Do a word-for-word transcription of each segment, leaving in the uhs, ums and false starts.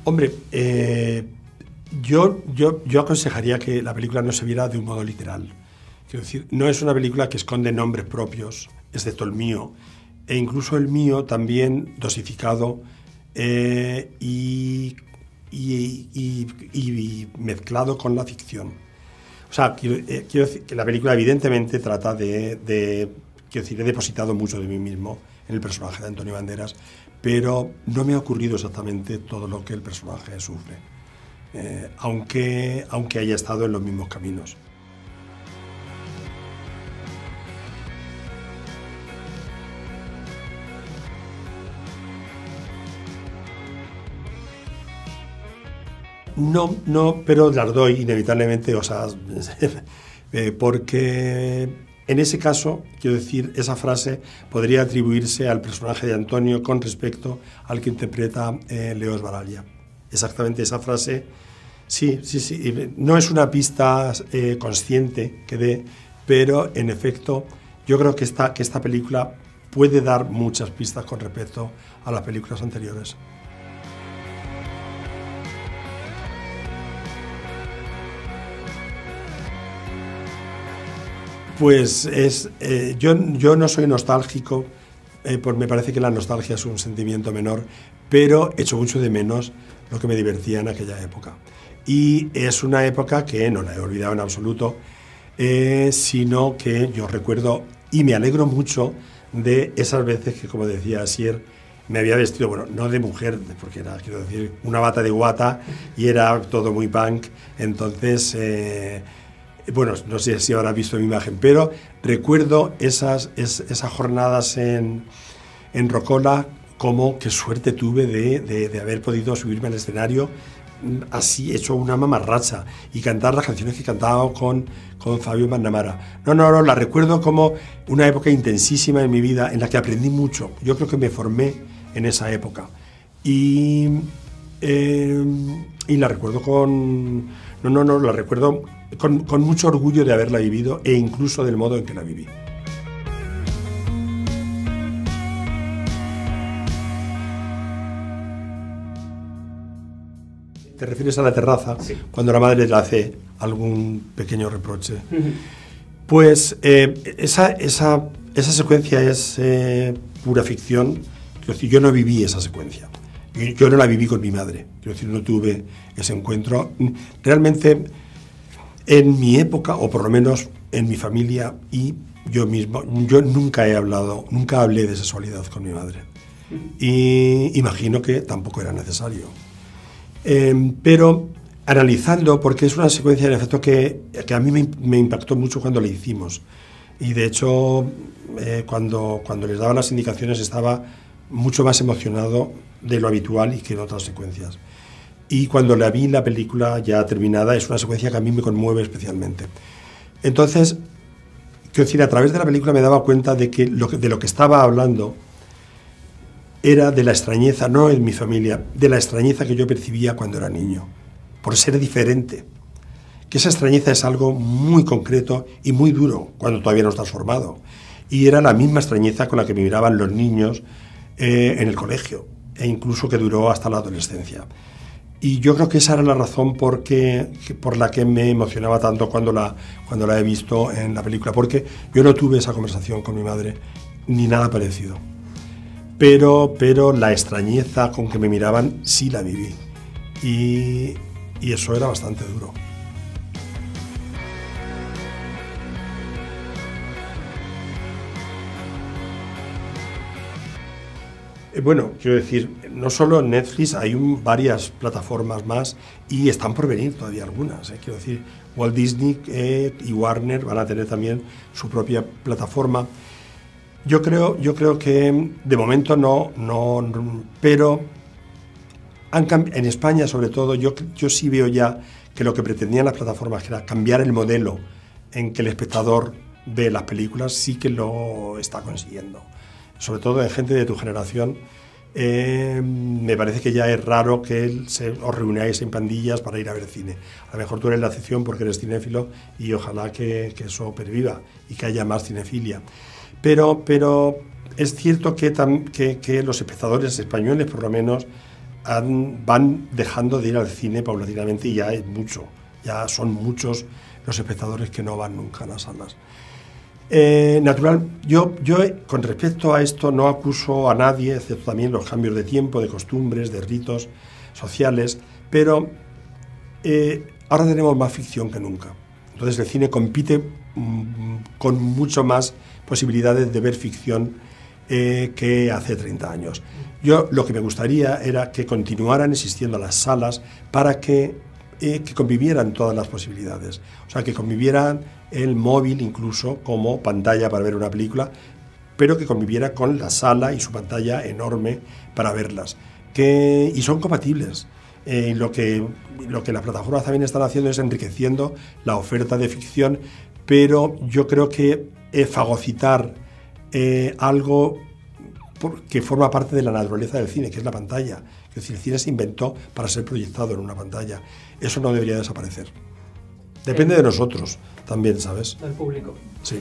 Hombre, eh, yo, yo, yo aconsejaría que la película no se viera de un modo literal. Quiero decir, no es una película que esconde nombres propios, excepto el mío, e incluso el mío también dosificado eh, y, y, y, y mezclado con la ficción. O sea, quiero, eh, quiero decir que la película evidentemente trata de, de... Quiero decir, he depositado mucho de mí mismo en el personaje de Antonio Banderas, pero no me ha ocurrido exactamente todo lo que el personaje sufre, eh, aunque, aunque haya estado en los mismos caminos. No, no, pero las doy inevitablemente, o sea, eh, porque en ese caso, quiero decir, esa frase podría atribuirse al personaje de Antonio con respecto al que interpreta eh, Leo Sbaraglia. Exactamente esa frase, sí, sí, sí, no es una pista eh, consciente que dé, pero en efecto yo creo que esta, que esta película puede dar muchas pistas con respecto a las películas anteriores. Pues es, eh, yo, yo no soy nostálgico, eh, pues me parece que la nostalgia es un sentimiento menor, pero echo mucho de menos lo que me divertía en aquella época. Y es una época que no la he olvidado en absoluto, eh, sino que yo recuerdo y me alegro mucho de esas veces que, como decía Asier, me había vestido, bueno, no de mujer, porque era, quiero decir, una bata de guata y era todo muy punk, entonces... Eh, Bueno, no sé si habrá visto mi imagen, pero recuerdo esas, es, esas jornadas en, en Rocola, como qué suerte tuve de, de, de haber podido subirme al escenario así, hecho una mamarracha, y cantar las canciones que cantaba con, con Fabio McNamara. No, no, no, la recuerdo como una época intensísima en mi vida, en la que aprendí mucho. Yo creo que me formé en esa época. Y, eh, y la recuerdo con... No, no, no, la recuerdo... Con, con mucho orgullo de haberla vivido e incluso del modo en que la viví. ¿Te refieres a la terraza? Sí. Cuando la madre le hace algún pequeño reproche. Uh-huh. Pues eh, esa, esa, esa secuencia es eh, pura ficción. Quiero decir, yo no viví esa secuencia. Yo no la viví con mi madre. Quiero decir, no tuve ese encuentro. Realmente... En mi época, o por lo menos en mi familia y yo mismo, yo nunca he hablado, nunca hablé de sexualidad con mi madre. Y imagino que tampoco era necesario. Eh, pero analizando, porque es una secuencia en efecto que, que a mí me, me impactó mucho cuando la hicimos. Y de hecho, eh, cuando, cuando les daba las indicaciones estaba mucho más emocionado de lo habitual y que en otras secuencias. Y cuando la vi la película ya terminada, es una secuencia que a mí me conmueve especialmente. Entonces, quiero decir, a través de la película me daba cuenta de que lo que, de lo que estaba hablando era de la extrañeza, no en mi familia, de la extrañeza que yo percibía cuando era niño, por ser diferente. Que esa extrañeza es algo muy concreto y muy duro cuando todavía no estás formado. Y era la misma extrañeza con la que me miraban los niños eh, en el colegio, e incluso que duró hasta la adolescencia. Y yo creo que esa era la razón por, que, por la que me emocionaba tanto cuando la, cuando la he visto en la película, porque yo no tuve esa conversación con mi madre, ni nada parecido. Pero, pero la extrañeza con que me miraban sí la viví. Y, y eso era bastante duro. Bueno, quiero decir, no solo en Netflix, hay un, varias plataformas más y están por venir todavía algunas. ¿eh? Quiero decir, Walt Disney eh, y Warner van a tener también su propia plataforma. Yo creo, yo creo que de momento no, no, pero han en España sobre todo, yo, yo sí veo ya que lo que pretendían las plataformas, que era cambiar el modelo en que el espectador ve las películas, sí que lo está consiguiendo. Sobre todo en gente de tu generación, eh, me parece que ya es raro que se, os reunáis en pandillas para ir a ver cine. A lo mejor tú eres la excepción porque eres cinéfilo y ojalá que, que eso perviva y que haya más cinefilia. Pero, pero es cierto que, tam, que, que los espectadores españoles, por lo menos, han, van dejando de ir al cine paulatinamente y ya es mucho, ya son muchos los espectadores que no van nunca a las salas. Eh, natural, yo, yo con respecto a esto no acuso a nadie, excepto también los cambios de tiempo, de costumbres, de ritos sociales, pero eh, ahora tenemos más ficción que nunca. Entonces el cine compite mmm, con mucho más posibilidades de ver ficción eh, que hace treinta años. Yo lo que me gustaría era que continuaran existiendo las salas para que, eh, que convivieran todas las posibilidades. O sea, que convivieran el móvil incluso como pantalla para ver una película, pero que conviviera con la sala y su pantalla enorme para verlas. Que, y son compatibles. Eh, lo, que, lo que las plataformas también están haciendo es enriqueciendo la oferta de ficción, pero yo creo que eh, fagocitar eh, algo por, que forma parte de la naturaleza del cine, que es la pantalla. Es decir, el cine se inventó para ser proyectado en una pantalla. Eso no debería desaparecer. Depende de nosotros también, ¿sabes? Del público. Sí.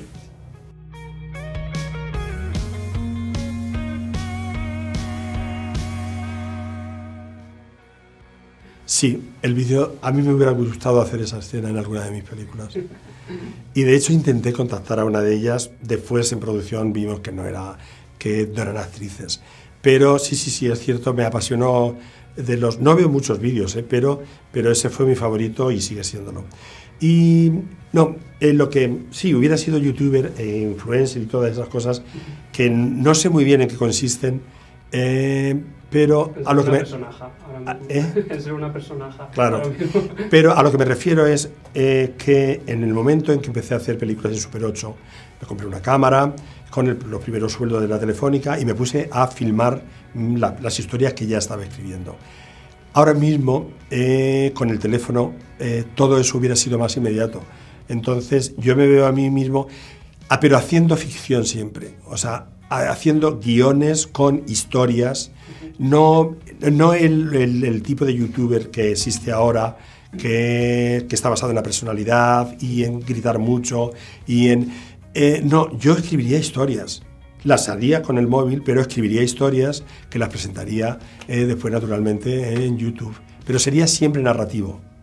Sí, el vídeo, a mí me hubiera gustado hacer esa escena en alguna de mis películas. Y de hecho intenté contactar a una de ellas, después en producción vimos que no, era, que no eran actrices. Pero sí, sí, sí, es cierto, me apasionó. De los, no veo muchos vídeos, ¿eh? pero, pero ese fue mi favorito y sigue siéndolo. Y no, eh, lo que sí, hubiera sido youtuber, eh, influencer y todas esas cosas, que no sé muy bien en qué consisten, eh, pero es a lo que me... personaje, ahora mismo. ¿Eh? Es ser una personaje. Claro, pero a lo que me refiero es eh, que en el momento en que empecé a hacer películas en Super ocho, me compré una cámara con el, los primeros sueldos de la Telefónica y me puse a filmar la, las historias que ya estaba escribiendo. Ahora mismo, eh, con el teléfono, eh, todo eso hubiera sido más inmediato. Entonces, yo me veo a mí mismo, ah, pero haciendo ficción siempre. O sea, haciendo guiones con historias, no, no el, el, el tipo de youtuber que existe ahora, que, que está basado en la personalidad y en gritar mucho. y en eh, No, yo escribiría historias. Las haría con el móvil, pero escribiría historias que las presentaría eh, después naturalmente en YouTube. Pero sería siempre narrativo.